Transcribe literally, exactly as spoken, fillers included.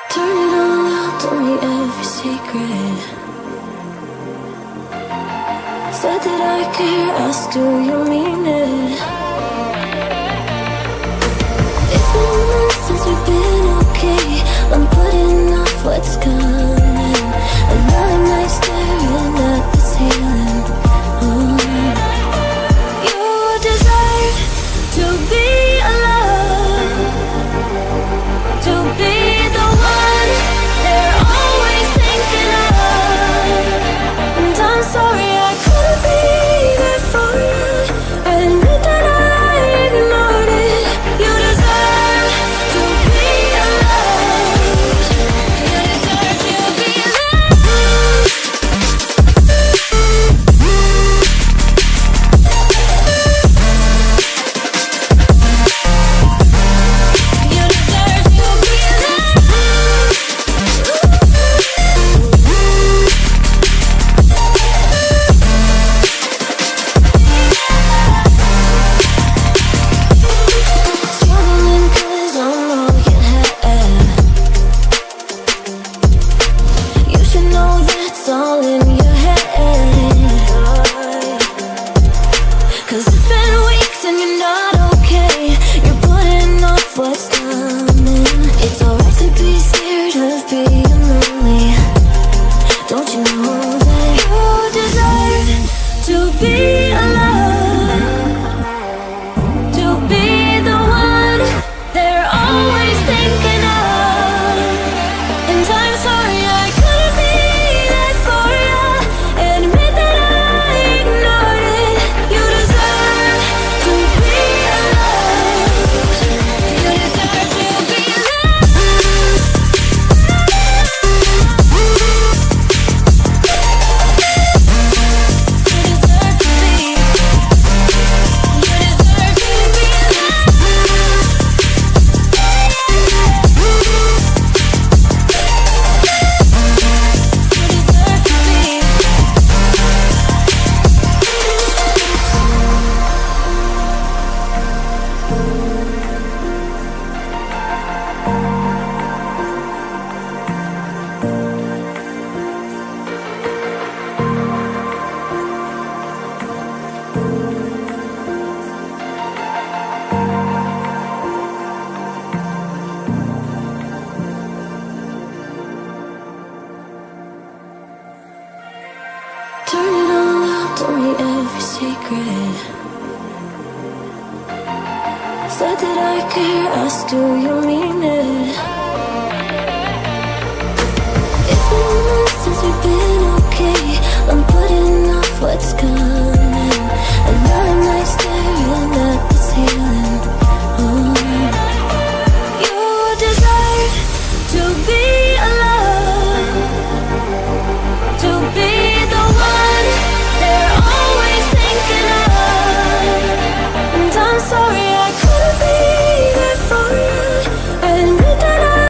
Turn it all out, told me every secret. Said that I care, asked do you mean it? It's been months since we've been okay. I'm putting off what's coming. Another night staring at the ceiling. Oh. You deserve to be alone, to be the one they're always thinking of. And I'm sorry I couldn't be there for you. Admit that I ignored it. You deserve to be alone. You deserve to be loved. You deserve to be loved. Struggling 'cause I'm all you had. You should know that's all in your head. 'Cause it's been weeks and you're not okay. You're putting off what's coming. It's alright to be scared of being lonely. Don't you know that you deserve to be alone, to be the one they're always thinking of. And I'm sorry I couldn't be there for you. Admit that I ignored it. You deserve to be alone. You deserve to be loved. You deserve to be. You deserve to be loved. You deserve to be. Turn it all out, told me every secret. Said that I care, asked do you mean it?